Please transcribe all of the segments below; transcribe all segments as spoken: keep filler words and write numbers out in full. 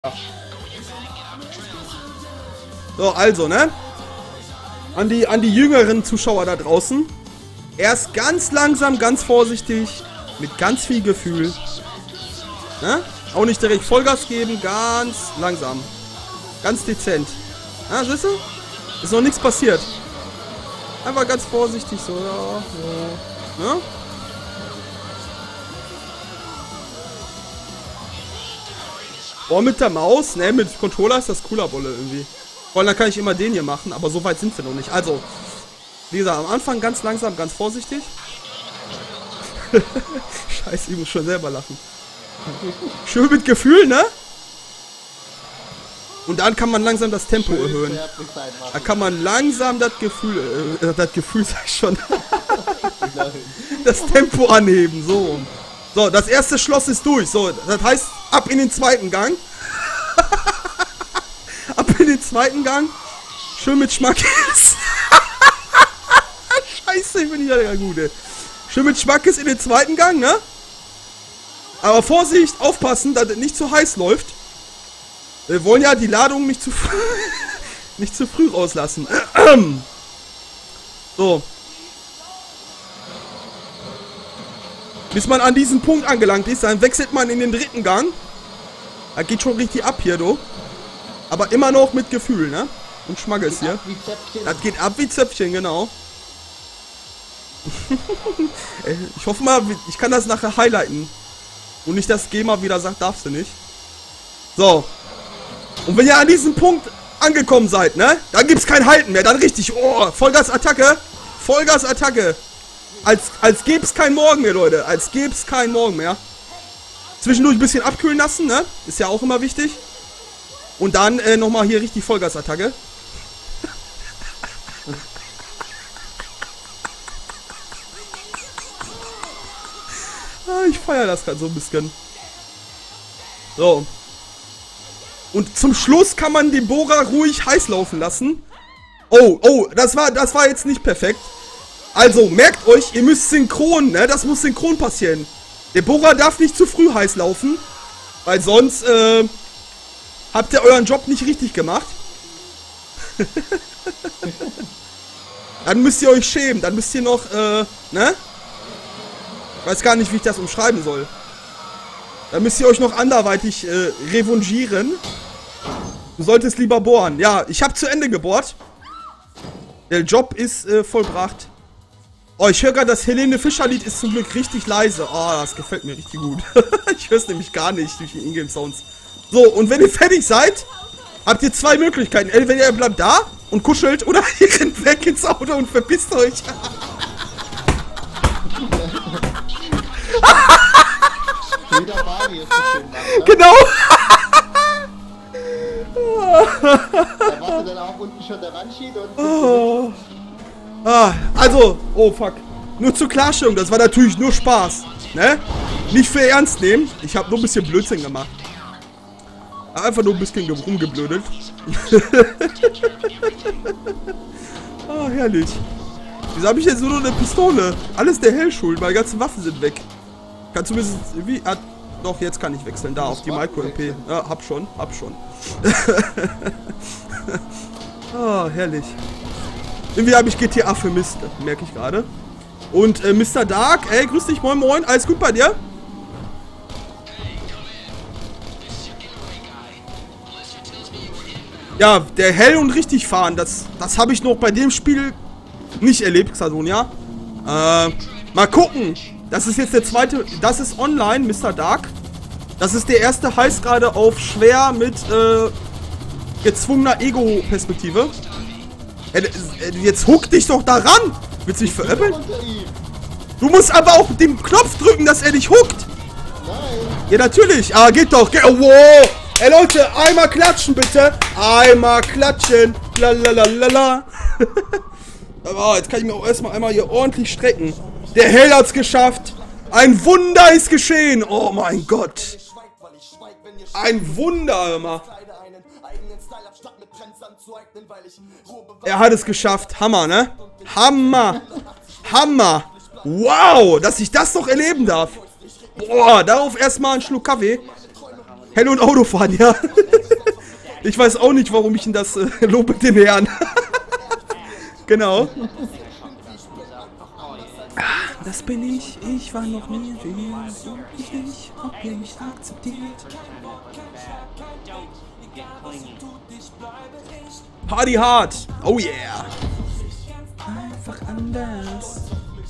So, also, ne? An die, an die jüngeren Zuschauer da draußen. Erst ganz langsam, ganz vorsichtig, mit ganz viel Gefühl. Ne? Auch nicht direkt Vollgas geben, ganz langsam. Ganz dezent. Ja, siehst du? Ist noch nichts passiert. Einfach ganz vorsichtig so, ja, ja. Ne? Boah, mit der Maus, ne, mit Controller ist das cooler Bolle irgendwie. Vor allem, dann kann ich immer den hier machen, aber so weit sind wir noch nicht. Also, wie gesagt, am Anfang ganz langsam, ganz vorsichtig. Scheiße, ich muss schon selber lachen. Schön mit Gefühl, ne? Und dann kann man langsam das Tempo erhöhen. Da kann man langsam das Gefühl, äh, das Gefühl sag ich schon, das Tempo anheben, so. So, das erste Schloss ist durch. So, das heißt, ab in den zweiten Gang. Ab in den zweiten Gang. Schön mit Schmackes. Scheiße, ich bin nicht der Gute. Schön mit Schmackes in den zweiten Gang, ne? Aber Vorsicht, aufpassen, dass es nicht zu heiß läuft. Wir wollen ja die Ladung nicht zu früh, nicht zu früh rauslassen. So. Bis man an diesen Punkt angelangt ist, dann wechselt man in den dritten Gang. Da geht schon richtig ab hier, du. Aber immer noch mit Gefühl, ne? Und Schmackes hier. Das geht ab wie Zöpfchen, genau. Ich hoffe mal, ich kann das nachher highlighten. Und nicht, dass GEMA wieder sagt, darfst du nicht. So. Und wenn ihr an diesem Punkt angekommen seid, ne? Dann gibt's kein Halten mehr. Dann richtig, oh, Vollgas-Attacke. Vollgas-Attacke. Als, als gäb's kein Morgen mehr, Leute. Als gäb's kein Morgen mehr. Zwischendurch ein bisschen abkühlen lassen, ne? Ist ja auch immer wichtig. Und dann äh, nochmal hier richtig Vollgas-Attacke. Ah, ich feiere das gerade so ein bisschen. So. Und zum Schluss kann man den Bohrer ruhig heiß laufen lassen. Oh, oh, das war, das war jetzt nicht perfekt. Also, merkt euch, ihr müsst synchron, ne? Das muss synchron passieren. Der Bohrer darf nicht zu früh heiß laufen. Weil sonst, äh, habt ihr euren Job nicht richtig gemacht. Dann müsst ihr euch schämen. Dann müsst ihr noch, äh, ne? Ich weiß gar nicht, wie ich das umschreiben soll. Dann müsst ihr euch noch anderweitig, äh, revanchieren. Du solltest lieber bohren. Ja, ich habe zu Ende gebohrt. Der Job ist, äh, vollbracht. Oh, ich höre gerade, das Helene Fischer Lied ist zum Glück richtig leise. Oh, das gefällt mir richtig gut. Ich höre es nämlich gar nicht durch die Ingame-Sounds. So, und wenn ihr fertig seid, habt ihr zwei Möglichkeiten. Entweder ihr bleibt da und kuschelt oder ihr rennt weg ins Auto und verpisst euch. Genau. Da warst du dann auch unten schon der Randschied und... Oh. Ah, also, oh fuck. Nur zur Klarstellung, das war natürlich nur Spaß, ne? Nicht für ernst nehmen. Ich habe nur ein bisschen Blödsinn gemacht. Einfach nur ein bisschen rumgeblödelt. Ah, herrlich. Wieso habe ich jetzt nur noch eine Pistole? Alles der Hell schuld, meine ganzen Waffen sind weg. Kann zumindest, wie, ah, doch, jetzt kann ich wechseln, da, auf die Micro-M P. Ja, hab schon, hab schon. Ah, herrlich. Irgendwie habe ich G T A vermisst, merke ich gerade. Und äh, Mister Dark, ey, grüß dich, moin moin, alles gut bei dir? Ja, der hell und richtig fahren, das, das habe ich noch bei dem Spiel nicht erlebt, Xadonia. Äh, mal gucken. Das ist jetzt der zweite, das ist online, Mister Dark. Das ist der erste, heißt gerade auf schwer mit äh, gezwungener Ego-Perspektive. Jetzt huck dich doch daran! Willst du dich veräppeln? Du musst aber auch den Knopf drücken, dass er dich huckt! Nein! Ja, natürlich! Ah, geht doch! Geht, oh, wow! Ey, Leute, einmal klatschen, bitte! Einmal klatschen! Lalalala! Oh, jetzt kann ich mir auch erstmal einmal hier ordentlich strecken. Der Hell hat's geschafft! Ein Wunder ist geschehen! Oh mein Gott! Ein Wunder, immer! Er hat es geschafft. Hammer, ne? Hammer. Hammer. Wow, dass ich das noch erleben darf. Boah, darauf erstmal einen Schluck Kaffee. Hell und Autofahren, ja. Ich weiß auch nicht, warum ich ihn das äh, lobe den Herrn. Genau. Ah, das bin ich. Ich war noch nie wer. Ich nicht, ob ihr mich akzeptiert. Party hard. Oh yeah. Einfach anders.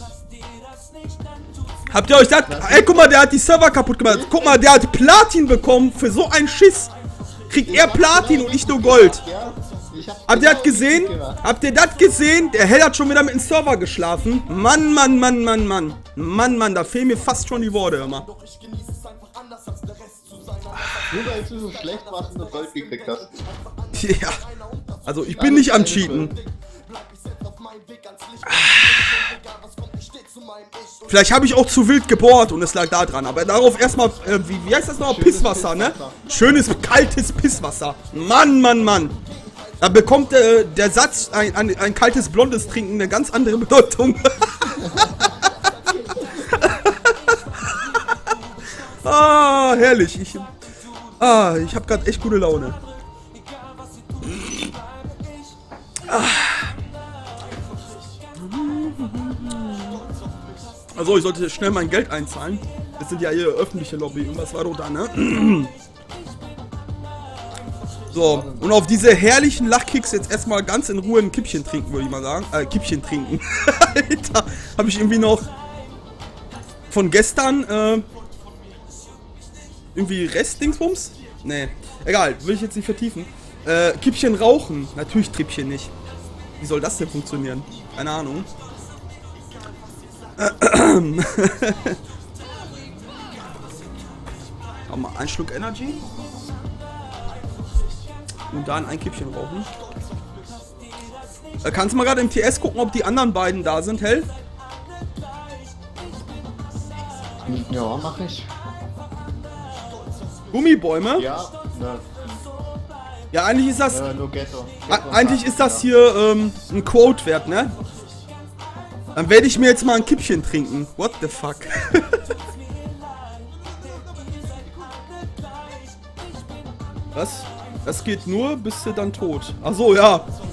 Habt ihr euch das... Ey, guck mal, der hat die Server kaputt gemacht. Guck mal, der hat Platin bekommen für so einen Schiss. Kriegt er Platin und ich nur Gold. Habt ihr das gesehen? Habt ihr das gesehen? Der Hell hat schon wieder mit dem Server geschlafen. Mann, Mann, Mann, Mann, Mann. Mann, Mann, da fehlen mir fast schon die Worte immer. Nur weil du so schlecht warst und das Gold gekriegt hast. Ja. Also, ich bin nicht am Cheaten. Vielleicht habe ich auch zu wild gebohrt und es lag da dran. Aber darauf erstmal, äh, wie, wie heißt das noch? Pisswasser, ne? Schönes, kaltes Pisswasser. Mann, Mann, Mann. Da bekommt äh, der Satz, ein, ein, ein kaltes, blondes Trinken, eine ganz andere Bedeutung. Ah, herrlich. Ich, ah, ich habe gerade echt gute Laune. Ah. Also, ich sollte schnell mein Geld einzahlen. Das sind ja hier öffentliche Lobby. Und was war doch da, ne? So, und auf diese herrlichen Lachkicks jetzt erstmal ganz in Ruhe ein Kippchen trinken, würde ich mal sagen. Äh, Kippchen trinken. Alter, habe ich irgendwie noch von gestern, äh, irgendwie Restdingsbums? Nee, egal, will ich jetzt nicht vertiefen. Äh, Kippchen rauchen. Natürlich Trippchen nicht. Wie soll das denn funktionieren? Keine Ahnung. Haben wir einen Schluck Energy. Und dann ein Kippchen rauchen. Äh, kannst du mal gerade im T S gucken, ob die anderen beiden da sind, Hell? Ja, mach ich. Gummibäume? Ja, ne. Ja, eigentlich ist das... Äh, nur Ghetto. Ghetto eigentlich ist das hier ähm, ein Quote wert, ne? Dann werde ich mir jetzt mal ein Kippchen trinken. What the fuck? Was? Das geht nur, bist du dann tot. Ach so, ja.